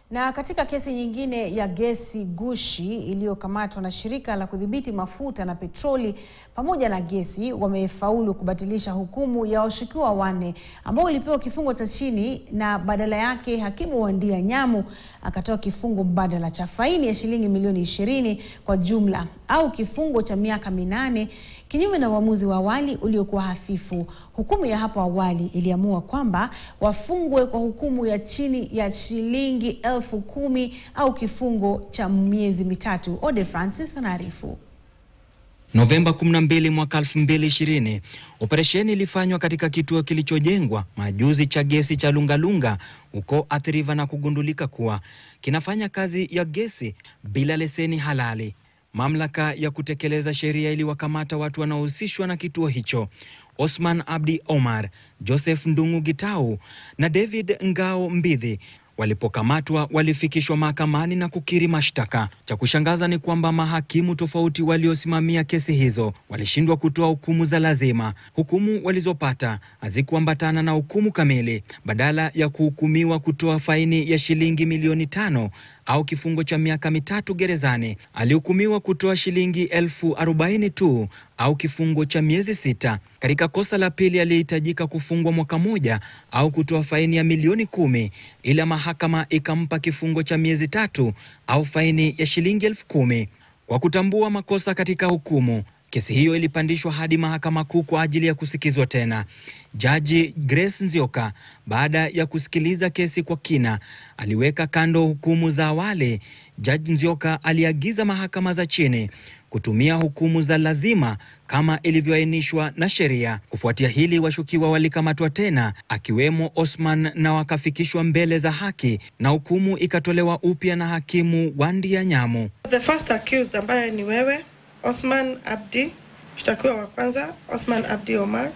Na katika kesi nyingine ya gesi gushi iliyokamatwa na shirika la kudhibiti mafuta na petroli pamoja na gesi, wamefaulu kubatilisha hukumu ya washukiwa 4 ambao walipewa kifungo cha chini, na badala yake hakimu Wandia Nyamu akatoa kifungo mbadala cha faini ya shilingi milioni 20 kwa jumla au kifungo cha miaka 8, kinyume na uamuzi wa awali uliokuwa hafifu. Hukumu ya hapo awali iliamua kwamba wafungwe kwa hukumu ya chini ya shilingi 10,000 au kifungo cha miezi 3. Ode Francis anaarifu. Novemba 12 mwaka 2020, operesheni ilifanywa katika kituo kilichojengwa majuzi cha gesi cha Lungalunga huko Athi River na kugundulika kuwa kinafanya kazi ya gesi bila leseni halali. Mamlaka ya kutekeleza sheria iliwakamata watu wanaohusishwa na kituo hicho: Osman Abdi Omar, Joseph Ndungu Gitau na David Ngao Mbidhi. Walipokamatwa walifikishwa mahakamani na kukiri mashtaka. Cha kushangaza ni kwamba mahakimu tofauti waliosimamia kesi hizo walishindwa kutoa hukumu za lazima. Hukumu walizopata hazikuambatana na hukumu kamili. Badala ya kuhukumiwa kutoa faini ya shilingi milioni 5 au kifungo cha miaka 3 gerezani, alihukumiwa kutoa shilingi 40,000 tu au kifungo cha miezi 6. Katika kosa la pili alihitajika kufungwa mwaka 1 au kutoa faini ya milioni 10, ila mahakama ikampa kifungo cha miezi 3 au faini ya shilingi 10,000. Kwa kutambua makosa katika hukumu, kesi hiyo ilipandishwa hadi mahakama kuu kwa ajili ya kusikizwa tena. Jaji Grace Nzioka, baada ya kusikiliza kesi kwa kina, aliweka kando hukumu za awali. Jaji Nzioka aliagiza mahakama za chini kutumia hukumu za lazima kama ilivyoainishwa na sheria. Kufuatia hili, washukiwa walikamatwa tena, akiwemo Osman, na wakafikishwa mbele za haki na hukumu ikatolewa upya na hakimu Wandia Nyamu. The first accused ambaye ni wewe, Osman Abdi, mshtakiwa wa kwanza Osman Abdi Omar.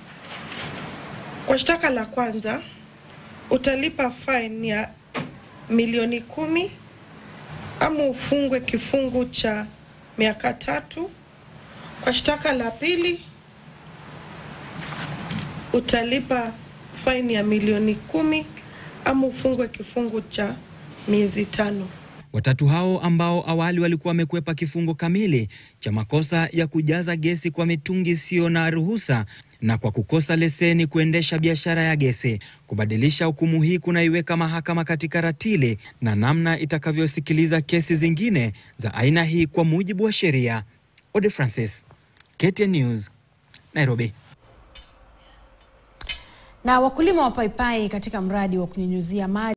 Kwa shtaka la kwanza utalipa fine ya milioni 10 ama ufungwe kifungu cha miaka 3. Kwa shtaka la pili utalipa fine ya milioni 10 ama ufungwe kifungu cha miezi 5. Watatu hao ambao awali walikuwa wamekwepa kifungo kamili cha makosa ya kujaza gesi kwa mitungi sio na ruhusa na kwa kukosa leseni kuendesha biashara ya gesi. Kubadilisha hukumu hii kunaiweka mahakama katika ratili na namna itakavyosikiliza kesi zingine za aina hii kwa mujibu wa sheria. Ode Francis, KTN News, Nairobi. Na wakulima wa paipai katika mradi wa kunyunyuzia maji